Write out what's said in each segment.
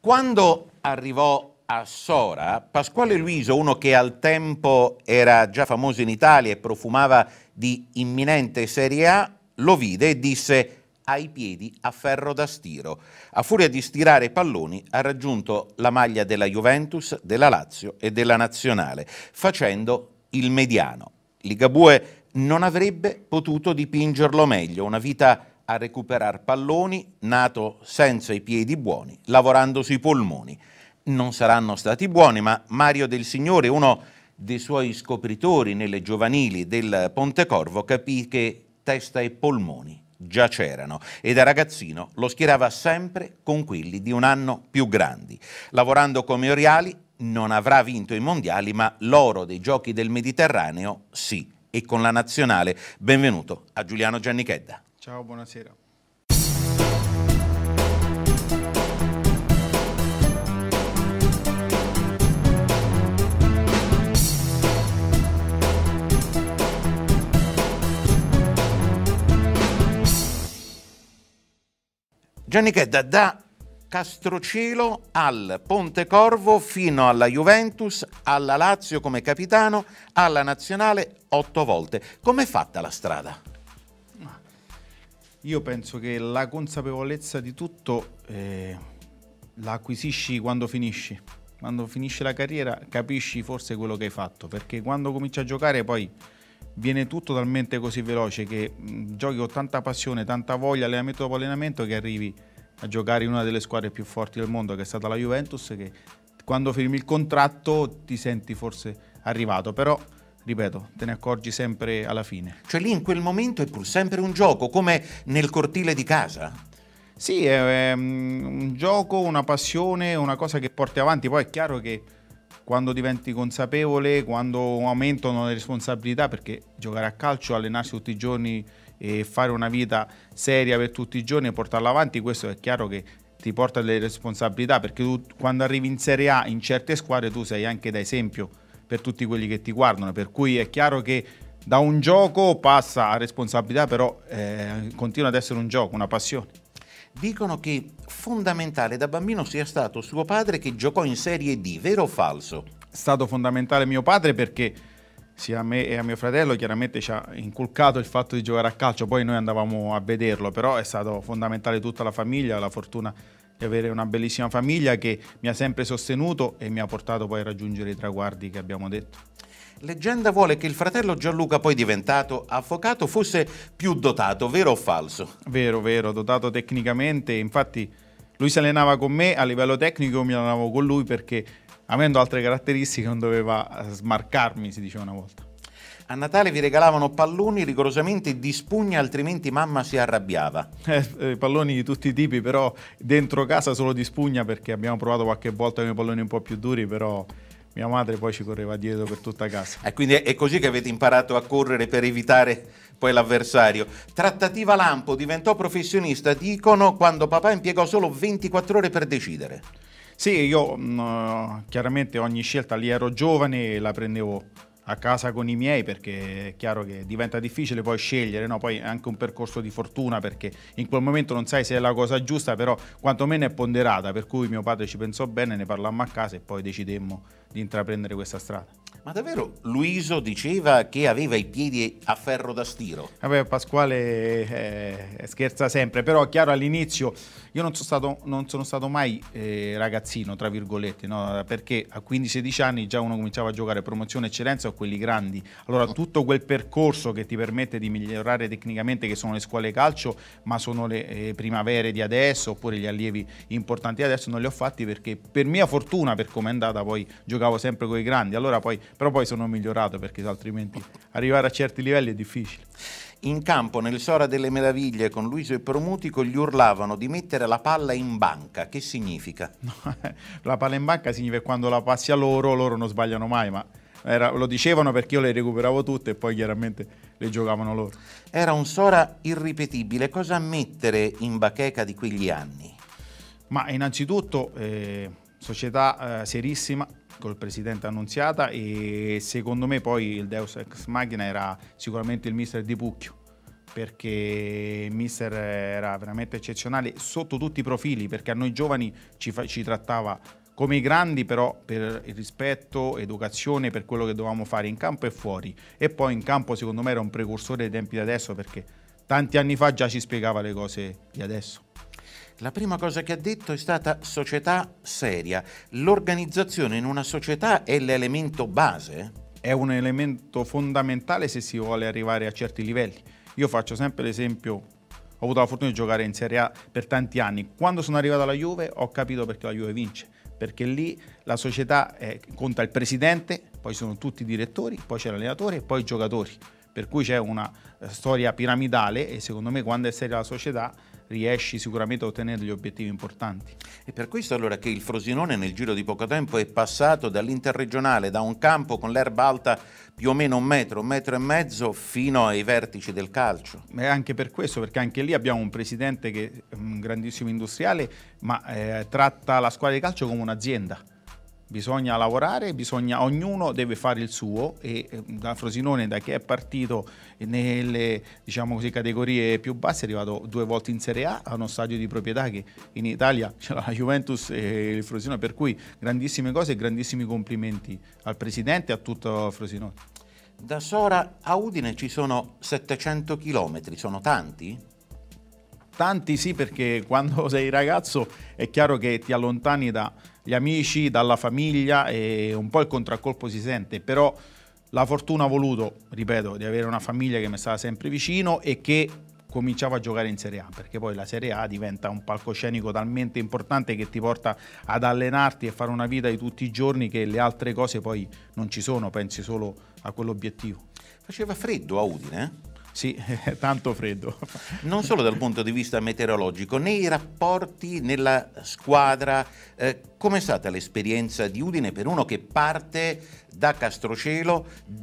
Quando arrivò a Sora, Pasquale Luiso, uno che al tempo era già famoso in Italia e profumava di imminente Serie A, lo vide e disse: ai piedi a ferro da stiro. A furia di stirare palloni ha raggiunto la maglia della Juventus, della Lazio e della Nazionale, facendo il mediano. Ligabue non avrebbe potuto dipingerlo meglio, una vita a recuperare palloni, nato senza i piedi buoni, lavorando sui polmoni. Non saranno stati buoni, ma Mario Del Signore, uno dei suoi scopritori nelle giovanili del Pontecorvo, capì che testa e polmoni già c'erano e da ragazzino lo schierava sempre con quelli di un anno più grandi. Lavorando come Oriali non avrà vinto i mondiali, ma l'oro dei giochi del Mediterraneo sì, e con la nazionale. Benvenuto a Giuliano Giannichedda. Ciao, buonasera. Giannichedda, da Castrocielo al Pontecorvo fino alla Juventus, alla Lazio come capitano, alla Nazionale 8 volte. Com'è fatta la strada? Io penso che la consapevolezza di tutto la acquisisci quando finisci. Quando finisci la carriera capisci forse quello che hai fatto, perché quando cominci a giocare poi viene tutto talmente così veloce che giochi con tanta passione, tanta voglia, allenamento dopo allenamento, che arrivi a giocare in una delle squadre più forti del mondo, che è stata la Juventus, che quando firmi il contratto ti senti forse arrivato, però ripeto, te ne accorgi sempre alla fine. Cioè lì in quel momento è pur sempre un gioco, come nel cortile di casa? Sì, è un gioco, una passione, una cosa che porti avanti. Poi è chiaro che quando diventi consapevole, quando aumentano le responsabilità, perché giocare a calcio, allenarsi tutti i giorni e fare una vita seria per tutti i giorni e portarla avanti, questo è chiaro che ti porta delle responsabilità, perché tu quando arrivi in Serie A in certe squadre tu sei anche da esempio per tutti quelli che ti guardano, per cui è chiaro che da un gioco passa a responsabilità, però continua ad essere un gioco, una passione. Dicono che fondamentale da bambino sia stato suo padre che giocò in Serie D, vero o falso? È stato fondamentale mio padre perché sia a me e a mio fratello chiaramente ci ha inculcato il fatto di giocare a calcio, poi noi andavamo a vederlo, però è stato fondamentale tutta la famiglia, la fortuna di avere una bellissima famiglia che mi ha sempre sostenuto e mi ha portato poi a raggiungere i traguardi che abbiamo detto. Leggenda vuole che il fratello Gianluca, poi diventato avvocato, fosse più dotato, vero o falso? Vero, dotato tecnicamente, infatti lui si allenava con me, a livello tecnico mi allenavo con lui perché avendo altre caratteristiche non doveva smarcarmi, si diceva una volta. A Natale vi regalavano palloni rigorosamente di spugna, altrimenti mamma si arrabbiava. Palloni di tutti i tipi, però dentro casa solo di spugna, perché abbiamo provato qualche volta con i palloni un po' più duri, però mia madre poi ci correva dietro per tutta casa. E quindi è così che avete imparato a correre per evitare poi l'avversario. Trattativa lampo, diventò professionista, dicono, quando papà impiegò solo 24 ore per decidere. Sì, io chiaramente ogni scelta, lì ero giovane e la prendevo a casa con i miei, perché è chiaro che diventa difficile poi scegliere, no? Poi è anche un percorso di fortuna, perché in quel momento non sai se è la cosa giusta, però quantomeno è ponderata, per cui mio padre ci pensò bene, ne parlammo a casa e poi decidemmo di intraprendere questa strada. Ma davvero Luiso diceva che aveva i piedi a ferro da stiro? Vabbè, Pasquale scherza sempre, però è chiaro all'inizio io non sono stato mai ragazzino, tra virgolette, no? Perché a 15-16 anni già uno cominciava a giocare promozione eccellenza o quelli grandi. Allora tutto quel percorso che ti permette di migliorare tecnicamente, che sono le scuole calcio, ma sono le primavere di adesso oppure gli allievi importanti adesso, non li ho fatti perché per mia fortuna, per come è andata, poi giocavo sempre con i grandi. Allora però poi sono migliorato, perché altrimenti arrivare a certi livelli è difficile. In campo, nel Sora delle Meraviglie, con Luiso e Promutico gli urlavano di mettere la palla in banca. Che significa? La palla in banca significa quando la passi a loro non sbagliano mai, ma lo dicevano perché io le recuperavo tutte e poi chiaramente le giocavano loro. Era un Sora irripetibile. Cosa mettere in bacheca di quegli anni? Ma innanzitutto società serissima, col presidente Annunziata, e secondo me poi il Deus Ex Machina era sicuramente il mister Di Pucchio, perché il mister era veramente eccezionale sotto tutti i profili, perché a noi giovani ci trattava come i grandi, però per il rispetto, educazione, per quello che dovevamo fare in campo e fuori. E poi in campo secondo me era un precursore dei tempi di adesso, perché tanti anni fa già ci spiegava le cose di adesso. La prima cosa che ha detto è stata società seria. L'organizzazione in una società è l'elemento base? È un elemento fondamentale se si vuole arrivare a certi livelli. Io faccio sempre l'esempio, ho avuto la fortuna di giocare in Serie A per tanti anni. Quando sono arrivato alla Juve ho capito perché la Juve vince, perché lì la società conta il presidente, poi sono tutti i direttori, poi c'è l'allenatore e poi i giocatori. Per cui c'è una storia piramidale e secondo me quando è seria la società riesci sicuramente a ottenere degli obiettivi importanti. E per questo allora che il Frosinone nel giro di poco tempo è passato dall'interregionale, da un campo con l'erba alta più o meno un metro e mezzo, fino ai vertici del calcio. E anche per questo, perché anche lì abbiamo un presidente che è un grandissimo industriale, ma tratta la squadra di calcio come un'azienda. Bisogna lavorare, ognuno deve fare il suo e da Frosinone, da che è partito nelle categorie più basse, è arrivato 2 volte in Serie A, a uno stadio di proprietà che in Italia c'è la Juventus e il Frosinone, per cui grandissime cose e grandissimi complimenti al presidente e a tutto Frosinone. Da Sora a Udine ci sono 700 chilometri, sono tanti? Tanti sì, perché quando sei ragazzo è chiaro che ti allontani dagli amici, dalla famiglia e un po' il contraccolpo si sente, però la fortuna ha voluto, ripeto, di avere una famiglia che mi stava sempre vicino e che cominciava a giocare in Serie A, perché poi la Serie A diventa un palcoscenico talmente importante che ti porta ad allenarti e fare una vita di tutti i giorni che le altre cose poi non ci sono, pensi solo a quell'obiettivo. Faceva freddo a Udine? Sì, tanto freddo. Non solo dal punto di vista meteorologico, nei rapporti nella squadra, com'è stata l'esperienza di Udine per uno che parte da Castrocelo,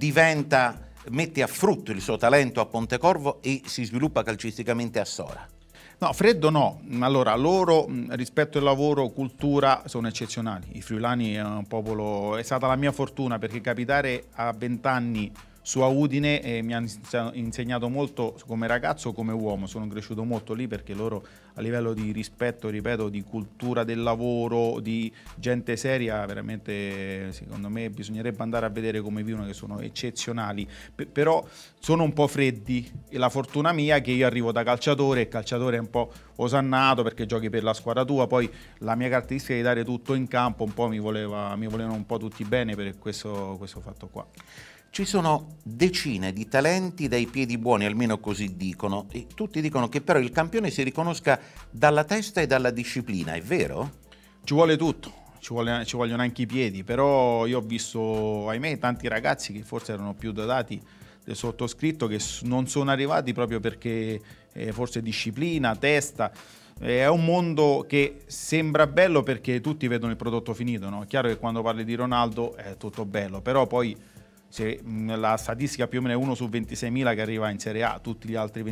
mette a frutto il suo talento a Pontecorvo e si sviluppa calcisticamente a Sora? No, freddo no. Allora, loro rispetto al lavoro, cultura, sono eccezionali. I friulani è un popolo, è stata la mia fortuna perché capitare a 20 anni su a Udine mi hanno insegnato molto come ragazzo, come uomo. Sono cresciuto molto lì perché loro a livello di rispetto, ripeto, di cultura del lavoro, di gente seria, veramente secondo me bisognerebbe andare a vedere come vivono, che sono eccezionali. Però sono un po' freddi e la fortuna mia è che io arrivo da calciatore, e calciatore è un po' osannato perché giochi per la squadra tua, poi la mia caratteristica di dare tutto in campo un po' mi volevano un po' tutti bene per questo fatto qua. Ci sono decine di talenti dai piedi buoni, almeno così dicono, e tutti dicono che però il campione si riconosca dalla testa e dalla disciplina, è vero? Ci vuole tutto, ci vogliono anche i piedi, però io ho visto, ahimè, tanti ragazzi che forse erano più dotati del sottoscritto che non sono arrivati proprio perché forse disciplina, testa. È un mondo che sembra bello perché tutti vedono il prodotto finito, no? È chiaro che quando parli di Ronaldo è tutto bello, però poi se la statistica più o meno è 1 su 26.000 che arriva in Serie A, tutti gli altri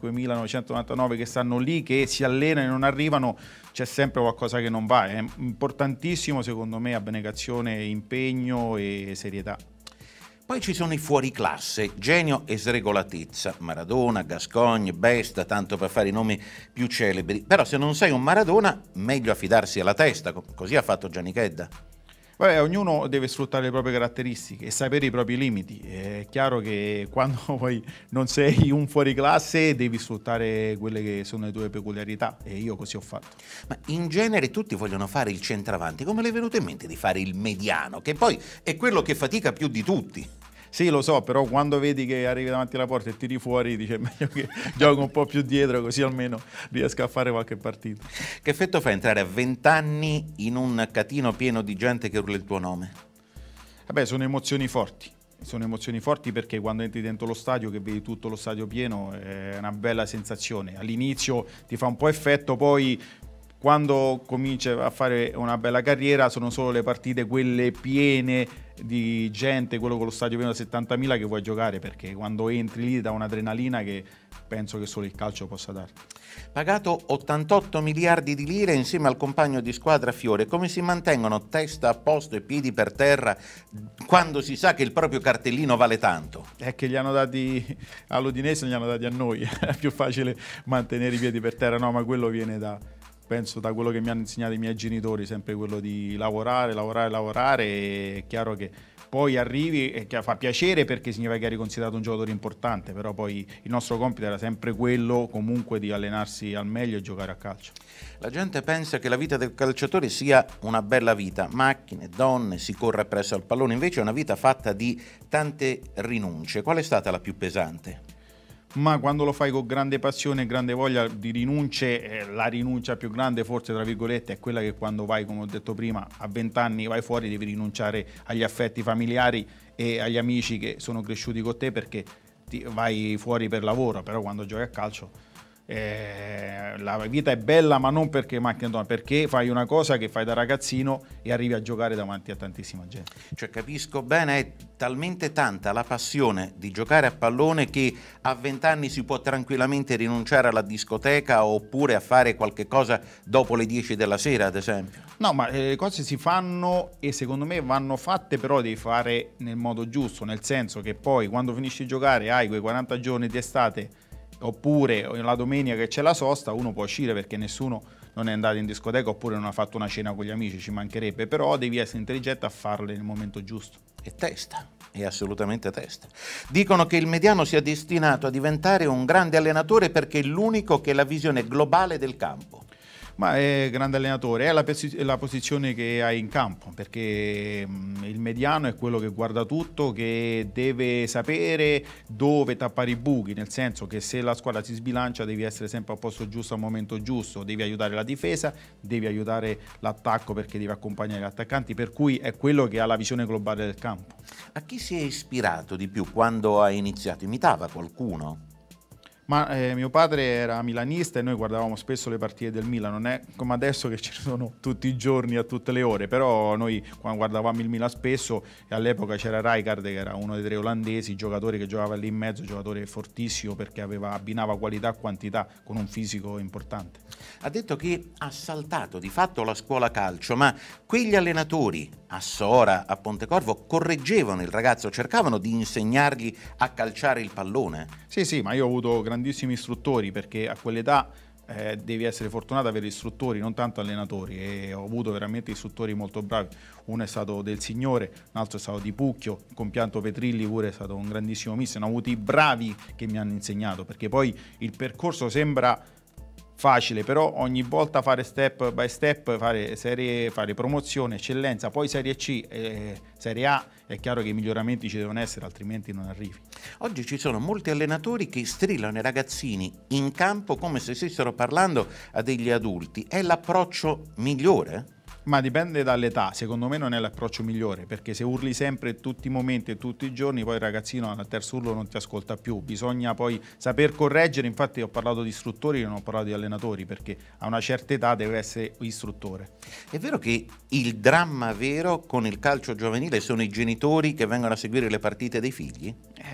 25.999 che stanno lì, che si allenano e non arrivano, c'è sempre qualcosa che non va. È importantissimo secondo me abnegazione, impegno e serietà. Poi ci sono i fuoriclasse, genio e sregolatezza, Maradona, Gascogne, Besta, tanto per fare i nomi più celebri. Però se non sei un Maradona, meglio affidarsi alla testa, così ha fatto Gianni Chedda. Beh, ognuno deve sfruttare le proprie caratteristiche e sapere i propri limiti. È chiaro che quando poi non sei un fuoriclasse devi sfruttare quelle che sono le tue peculiarità e io così ho fatto. Ma in genere tutti vogliono fare il centravanti, come le è venuto in mente di fare il mediano, che poi è quello che fatica più di tutti? Sì, lo so, però quando vedi che arrivi davanti alla porta e tiri fuori, dice meglio che gioco un po' più dietro, così almeno riesco a fare qualche partita. Che effetto fa entrare a 20 anni in un catino pieno di gente che urla il tuo nome? Vabbè, sono emozioni forti. Sono emozioni forti perché quando entri dentro lo stadio, che vedi tutto lo stadio pieno, è una bella sensazione. All'inizio ti fa un po' effetto, poi quando cominci a fare una bella carriera sono solo le partite quelle piene di gente, quello con lo stadio pieno da 70.000 che vuoi giocare, perché quando entri lì dà un'adrenalina che penso che solo il calcio possa dare. Pagato 88 miliardi di lire insieme al compagno di squadra Fiore, come si mantengono testa a posto e piedi per terra quando si sa che il proprio cartellino vale tanto? È che gli hanno dati all'Udinese, gli hanno dati a noi, è più facile mantenere i piedi per terra, no, ma quello viene penso da quello che mi hanno insegnato i miei genitori, sempre quello di lavorare, lavorare, lavorare. È chiaro che poi arrivi e che fa piacere perché significa che eri considerato un giocatore importante, però poi il nostro compito era sempre quello comunque di allenarsi al meglio e giocare a calcio. La gente pensa che la vita del calciatore sia una bella vita, macchine, donne, si corre appresso al pallone, invece è una vita fatta di tante rinunce. Qual è stata la più pesante? Ma quando lo fai con grande passione e grande voglia di rinunce, la rinuncia più grande forse tra virgolette è quella che quando vai, come ho detto prima, a 20 anni vai fuori, devi rinunciare agli affetti familiari e agli amici che sono cresciuti con te perché vai fuori per lavoro, però quando giochi a calcio la vita è bella, ma non perché macchina donna, perché fai una cosa che fai da ragazzino e arrivi a giocare davanti a tantissima gente. Cioè, capisco bene, è talmente tanta la passione di giocare a pallone che a 20 anni si può tranquillamente rinunciare alla discoteca oppure a fare qualche cosa dopo le 10 della sera, ad esempio. No, ma le cose si fanno e secondo me vanno fatte, però devi fare nel modo giusto, nel senso che poi quando finisci di giocare hai quei 40 giorni di estate oppure la domenica che c'è la sosta, uno può uscire perché nessuno non è andato in discoteca oppure non ha fatto una cena con gli amici, ci mancherebbe, però devi essere intelligente a farle nel momento giusto. E testa, è assolutamente testa. Dicono che il mediano sia destinato a diventare un grande allenatore perché è l'unico che ha la visione globale del campo. Ma è grande allenatore, è la posizione che hai in campo, perché il mediano è quello che guarda tutto, che deve sapere dove tappare i buchi, nel senso che se la squadra si sbilancia devi essere sempre al posto giusto al momento giusto, devi aiutare la difesa, devi aiutare l'attacco perché devi accompagnare gli attaccanti, per cui è quello che ha la visione globale del campo. A chi si è ispirato di più quando ha iniziato? Imitava qualcuno? Ma mio padre era milanista e noi guardavamo spesso le partite del Milan, non è come adesso che ci sono tutti i giorni a tutte le ore, però noi quando guardavamo il Milan spesso, e all'epoca c'era Rijkaard che era uno dei 3 olandesi, giocatore che giocava lì in mezzo, giocatore fortissimo perché abbinava qualità e quantità con un fisico importante. Ha detto che ha saltato di fatto la scuola calcio, ma quegli allenatori a Sora, a Pontecorvo, correggevano il ragazzo, cercavano di insegnargli a calciare il pallone? Sì, ma io ho avuto grandissimi istruttori perché a quell'età devi essere fortunato ad avere istruttori, non tanto allenatori, e ho avuto veramente istruttori molto bravi. Uno è stato Del Signore, un altro è stato Di Pucchio, il compianto Petrilli pure è stato un grandissimo mister. Ne ho avuti bravi che mi hanno insegnato, perché poi il percorso sembra facile, però ogni volta fare step by step, fare serie, fare promozione, eccellenza, poi Serie C, Serie A, è chiaro che i miglioramenti ci devono essere, altrimenti non arrivi. Oggi ci sono molti allenatori che strillano i ragazzini in campo come se stessero parlando a degli adulti. È l'approccio migliore? Ma dipende dall'età, secondo me non è l'approccio migliore, perché se urli sempre tutti i momenti e tutti i giorni, poi il ragazzino al terzo urlo non ti ascolta più. Bisogna poi saper correggere, infatti ho parlato di istruttori, non ho parlato di allenatori, perché a una certa età deve essere istruttore. È vero che il dramma vero con il calcio giovanile sono i genitori che vengono a seguire le partite dei figli?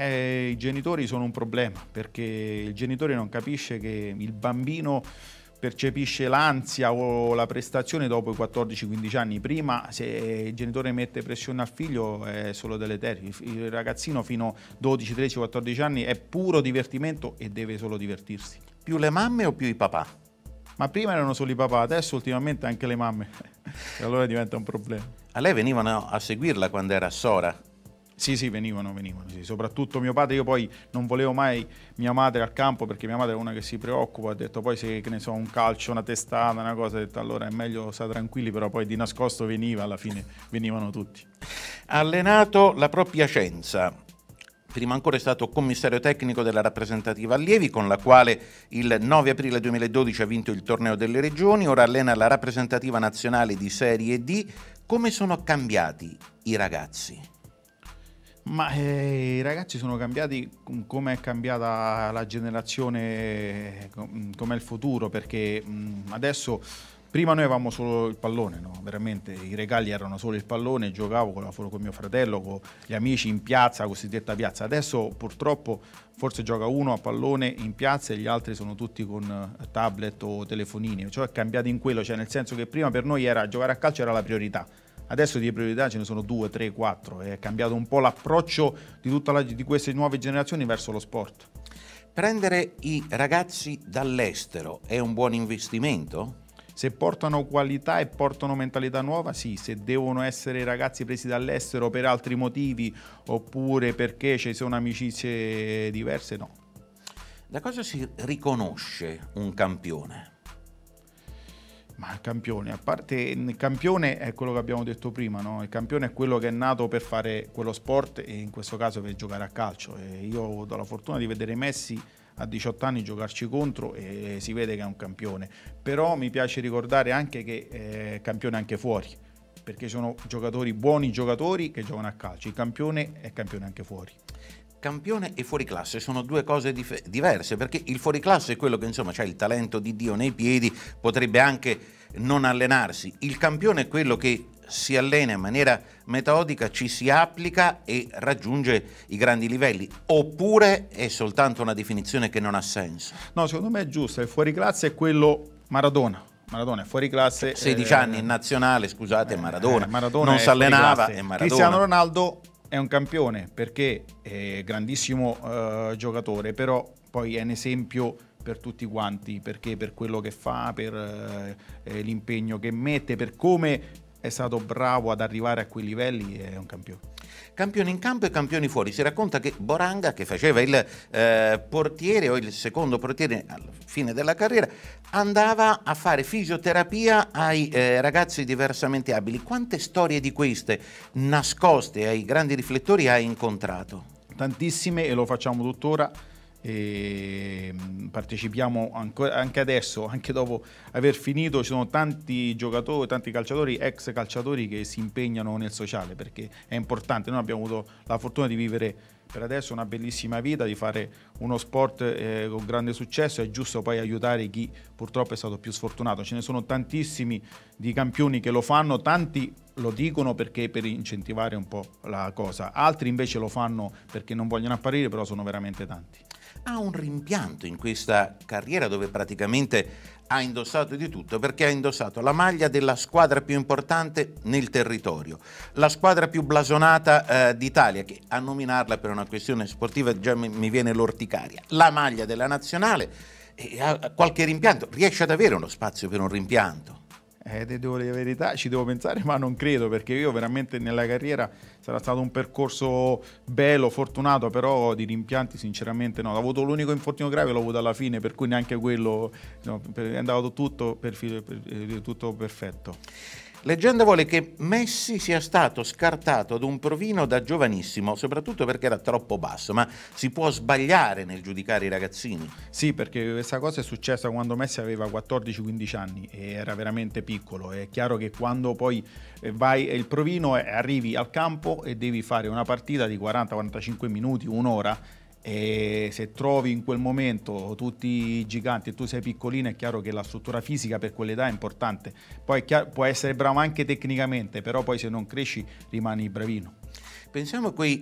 I genitori sono un problema, perché il genitore non capisce che il bambino percepisce l'ansia o la prestazione dopo i 14-15 anni. Prima, se il genitore mette pressione al figlio, è solo deleterio. Il ragazzino fino a 12, 13, 14 anni è puro divertimento e deve solo divertirsi. Più le mamme o più i papà? Ma prima erano solo i papà, adesso ultimamente anche le mamme. E allora diventa un problema. A lei venivano a seguirla quando era a Sora? Sì, venivano, sì. Soprattutto mio padre. Io poi non volevo mai mia madre al campo perché mia madre è una che si preoccupa, ha detto poi se, che ne so, un calcio, una testata, una cosa, ha detto allora è meglio stare tranquilli, però poi di nascosto veniva, alla fine venivano tutti. Ha allenato la Pro Piacenza, prima ancora è stato commissario tecnico della rappresentativa allievi con la quale il 9 aprile 2012 ha vinto il torneo delle regioni, ora allena la rappresentativa nazionale di Serie D. Come sono cambiati i ragazzi? Ma i ragazzi sono cambiati come è cambiata la generazione, com'è il futuro, perché adesso Prima noi avevamo solo il pallone, no? Veramente i regali erano solo il pallone, giocavo con mio fratello, con gli amici in piazza, cosiddetta piazza. Adesso purtroppo forse gioca uno a pallone in piazza e gli altri sono tutti con tablet o telefonini, cioè è cambiato in quello, cioè nel senso che prima per noi era giocare a calcio era la priorità. Adesso di priorità ce ne sono 2, 3, 4, è cambiato un po' l'approccio di queste nuove generazioni verso lo sport. Prendere i ragazzi dall'estero è un buon investimento? Se portano qualità e portano mentalità nuova, sì. Se devono essere ragazzi presi dall'estero per altri motivi oppure perché ci sono amicizie diverse, no. Da cosa si riconosce un campione? Ma il campione, a parte il campione è quello che abbiamo detto prima, no? Il campione è quello che è nato per fare quello sport e in questo caso per giocare a calcio. E io ho avuto la fortuna di vedere Messi a 18 anni giocarci contro e si vede che è un campione. Però mi piace ricordare anche che è campione anche fuori, perché sono buoni giocatori che giocano a calcio. Il campione è campione anche fuori. Campione e fuoriclasse sono due cose diverse, perché il fuoriclasse è quello che insomma ha il talento di Dio nei piedi, potrebbe anche non allenarsi. Il campione è quello che si allena in maniera metodica, ci si applica e raggiunge i grandi livelli, oppure è soltanto una definizione che non ha senso? No, secondo me è giusto, il fuoriclasse è quello Maradona è fuori classe. 16 anni in nazionale, scusate, Maradona non si allenava e Maradona. Cristiano Ronaldo è un campione perché è grandissimo giocatore, però poi è un esempio per tutti quanti, perché per quello che fa, per l'impegno che mette, per come è stato bravo ad arrivare a quei livelli, è un campione. Campioni in campo e campioni fuori. Si racconta che Boranga, che faceva il portiere o il secondo portiere alla fine della carriera, andava a fare fisioterapia ai ragazzi diversamente abili. Quante storie di queste nascoste ai grandi riflettori hai incontrato? Tantissime, e lo facciamo tuttora. E partecipiamo anche adesso, anche dopo aver finito, ci sono tanti giocatori, tanti calciatori, ex calciatori che si impegnano nel sociale, perché è importante. Noi abbiamo avuto la fortuna di vivere per adesso una bellissima vita, di fare uno sport con grande successo. È giusto poi aiutare chi purtroppo è stato più sfortunato. Ce ne sono tantissimi di campioni che lo fanno, tanti lo dicono perché per incentivare un po' la cosa, altri invece lo fanno perché non vogliono apparire, però sono veramente tanti. Ha un rimpianto in questa carriera dove praticamente ha indossato di tutto, perché ha indossato la maglia della squadra più importante nel territorio, la squadra più blasonata d'Italia, che a nominarla per una questione sportiva già mi viene l'orticaria, la maglia della nazionale, e ha qualche rimpianto. Riesce ad avere uno spazio per un rimpianto? Devo dire la verità, ci devo pensare, ma non credo, perché io veramente nella carriera sarà stato un percorso bello, fortunato, però di rimpianti sinceramente no. Ho avuto l'unico infortunio grave, l'ho avuto alla fine, per cui neanche quello, no, è andato tutto tutto perfetto. Leggenda vuole che Messi sia stato scartato ad un provino da giovanissimo, soprattutto perché era troppo basso, ma si può sbagliare nel giudicare i ragazzini? Sì, perché questa cosa è successa quando Messi aveva 14-15 anni e era veramente piccolo. È chiaro che quando poi vai il provino, arrivi al campo e devi fare una partita di 40-45 minuti, un'ora, e se trovi in quel momento tutti i giganti e tu sei piccolino, è chiaro che la struttura fisica per quell'età è importante. Poi puoi essere bravo anche tecnicamente, però poi se non cresci rimani bravino. Pensiamo a quei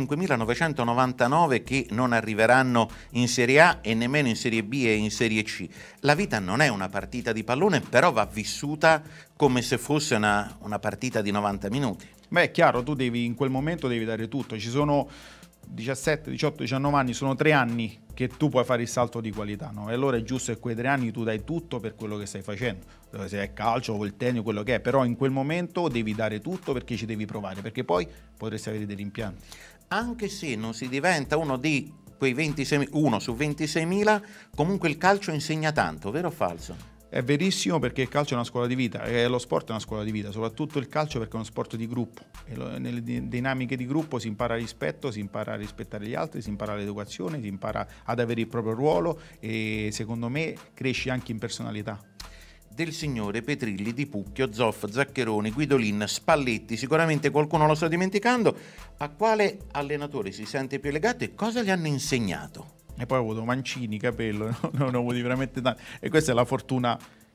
25.999 che non arriveranno in Serie A e nemmeno in Serie B e in Serie C. La vita non è una partita di pallone, però va vissuta come se fosse una partita di 90 minuti. Beh, è chiaro, tu in quel momento devi dare tutto. Ci sono 17, 18, 19 anni, sono 3 anni che tu puoi fare il salto di qualità, no? E allora è giusto che quei 3 anni tu dai tutto per quello che stai facendo, se è calcio o il tennis, quello che è, però in quel momento devi dare tutto perché ci devi provare, perché poi potresti avere dei rimpianti. Anche se non si diventa uno di quei 26, uno su 26.000, comunque il calcio insegna tanto, vero o falso? È verissimo, perché il calcio è una scuola di vita, e lo sport è una scuola di vita, soprattutto il calcio perché è uno sport di gruppo, e nelle dinamiche di gruppo si impara rispetto, si impara a rispettare gli altri, si impara l'educazione, si impara ad avere il proprio ruolo e secondo me cresci anche in personalità. Del Signore, Petrilli, Di Pucchio, Zoff, Zaccheroni, Guidolin, Spalletti, sicuramente qualcuno lo sto dimenticando. A quale allenatore si sente più legato e cosa gli hanno insegnato? E poi ho avuto Mancini, Capello, ne ho avuti veramente tanti. E questa è la fortuna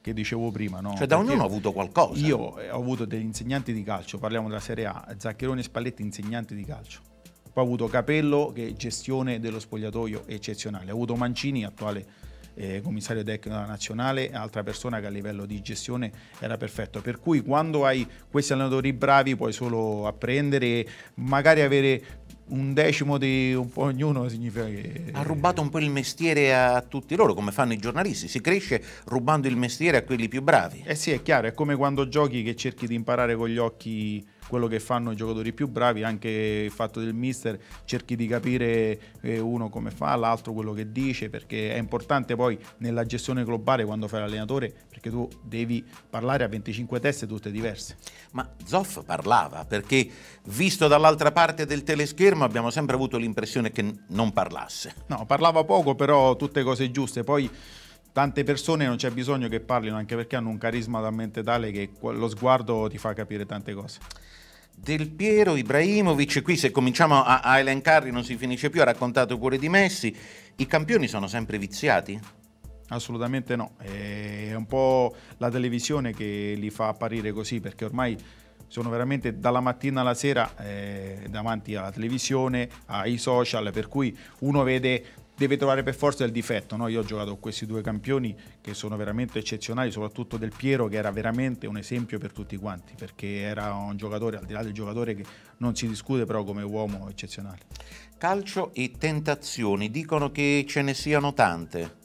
che dicevo prima, no? Cioè da ognuno ha avuto qualcosa. Io ho avuto degli insegnanti di calcio, parliamo della Serie A, Zaccheroni e Spalletti insegnanti di calcio. Poi ho avuto Capello, che gestione dello spogliatoio eccezionale. Ho avuto Mancini, attuale commissario tecnico della nazionale, altra persona che a livello di gestione era perfetto. Per cui quando hai questi allenatori bravi puoi solo apprendere e magari avere un decimo di un po' ognuno, significa che ha rubato un po' il mestiere a tutti loro, come fanno i giornalisti, si cresce rubando il mestiere a quelli più bravi. Eh sì, è chiaro, è come quando giochi che cerchi di imparare con gli occhi quello che fanno i giocatori più bravi, anche il fatto del mister, cerchi di capire uno come fa, l'altro quello che dice, perché è importante poi nella gestione globale quando fai l'allenatore, perché tu devi parlare a 25 teste tutte diverse. Ma Zoff parlava, perché visto dall'altra parte del teleschermo abbiamo sempre avuto l'impressione che non parlasse. No, parlava poco, però tutte cose giuste. Poi tante persone non c'è bisogno che parlino, anche perché hanno un carisma talmente tale che lo sguardo ti fa capire tante cose. Del Piero, Ibrahimovic, qui se cominciamo a elencarli non si finisce più, ha raccontato pure di Messi. I campioni sono sempre viziati? Assolutamente no, è un po' la televisione che li fa apparire così, perché ormai sono veramente dalla mattina alla sera davanti alla televisione, ai social, per cui uno deve trovare per forza il difetto, no? Io ho giocato con questi due campioni che sono veramente eccezionali, soprattutto Del Piero, che era veramente un esempio per tutti quanti, perché era un giocatore, al di là del giocatore, che non si discute, però come uomo eccezionale. Calcio e tentazioni, dicono che ce ne siano tante.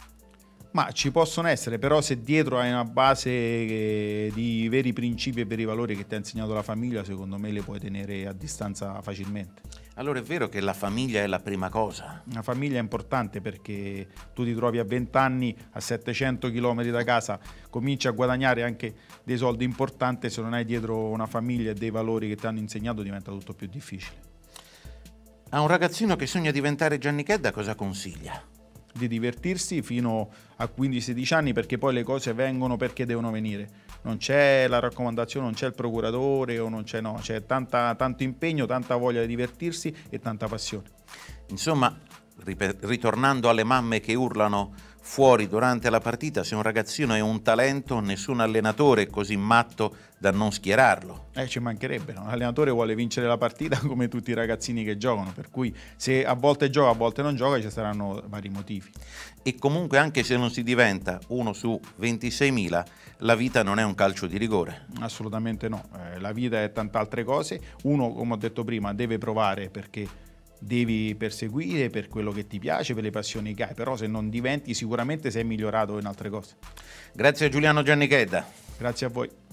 Ma ci possono essere, però se dietro hai una base di veri principi e veri valori che ti ha insegnato la famiglia, secondo me le puoi tenere a distanza facilmente. Allora è vero che la famiglia è la prima cosa? Una famiglia è importante, perché tu ti trovi a 20 anni a 700 km da casa, cominci a guadagnare anche dei soldi importanti, se non hai dietro una famiglia e dei valori che ti hanno insegnato diventa tutto più difficile. A un ragazzino che sogna diventare Gianni Chedda cosa consiglia? Di divertirsi fino a 15-16 anni, perché poi le cose vengono perché devono venire. Non c'è la raccomandazione, non c'è il procuratore o non c'è, no, c'è tanto impegno, tanta voglia di divertirsi e tanta passione. Insomma, ritornando alle mamme che urlano fuori durante la partita, se un ragazzino è un talento, nessun allenatore è così matto da non schierarlo. Ci mancherebbe, no? L'allenatore vuole vincere la partita come tutti i ragazzini che giocano, per cui se a volte gioca, a volte non gioca, ci saranno vari motivi. E comunque anche se non si diventa uno su 26.000, la vita non è un calcio di rigore. Assolutamente no, la vita è tante altre cose. Uno, come ho detto prima, deve provare, perché devi perseguire per quello che ti piace, per le passioni che hai, però se non diventi sicuramente sei migliorato in altre cose. Grazie a Giuliano Gianni Chedda. Grazie a voi.